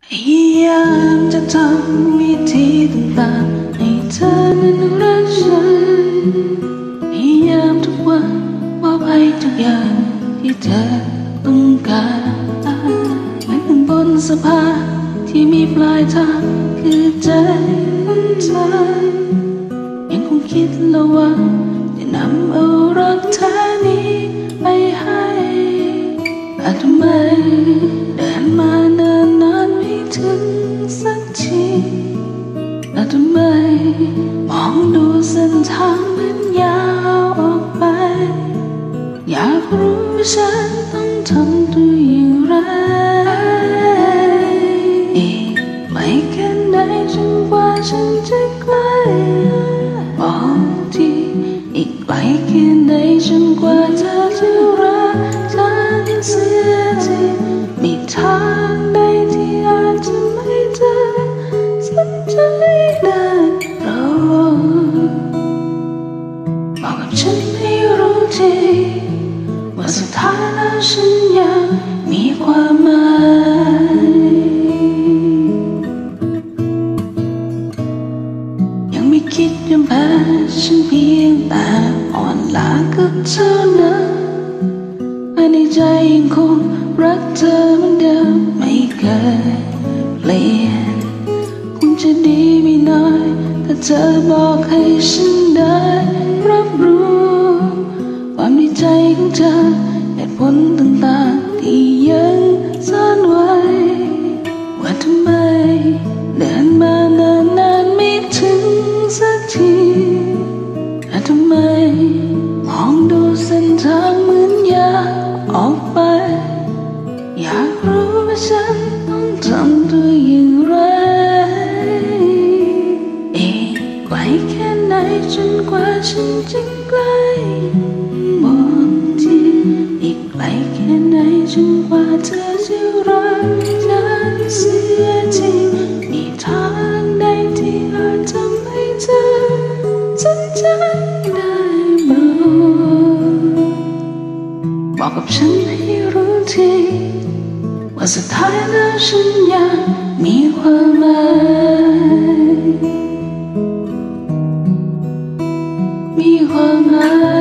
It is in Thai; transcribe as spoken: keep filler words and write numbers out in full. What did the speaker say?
พยายามจะทำวิธีต่างๆให้เธอนั้นรักฉันพยายามทุกวันมอบให้ทุกอย่างที่เธอต้องการเหมือนบนสะพานที่มีปลายทางคือใจของเธอยังคงคิดระวังจะนำเอารักแท้นี้ไปให้แต่ทำไมเดินมาเนิ่นนานไม่ถึงสักทีแต่ทำไมมองดูเส้นทางมันยาวออกไปอยากรู้ว่าฉันต้องทำตัวอย่างไรอีกไม่แค่ไหนจนกว่าฉันจะใกล้บอกทีอีกไกลแค่ไหนจนกว่าเธอจะรักฉันเสียทีมีทางใดที่อาจจะไม่เธอสนใจได้หรอบอกกับฉันให้รู้ทีว่าสุดท้ายแล้วฉันยังมีความหมายยังไม่คิดยอมแพ้ฉันเพียงแต่อ่อนล้ากับเธอนั้นภายในใจยังคงรักเธอเหมือนเดิมไม่เคยเปลี่ยนคงจะดีไม่น้อยถ้าเธอบอกให้ฉันได้รับรู้ความในใจของเธอเหตุผลต่างๆที่ยังซ่อนไว้ว่าทำไมเดินมานานนานไม่ถึงสักทีและทำไมมองดูเส้นทางเหมือนยาวออกไปอยากรู้ว่าฉันต้องทำตัวอย่างไรอีกไกลแค่ไหนจนกว่าฉันจะใกล้บอกทีอีกไกลแค่ไหนจนกว่าเธอจะรักฉันเสียทีมีทางใดที่อาจทำให้เธอสนใจได้บ้างบอกกับฉันให้รู้ทีว่าสุดท้ายแล้วฉันยังมีความหมายมีความหมาย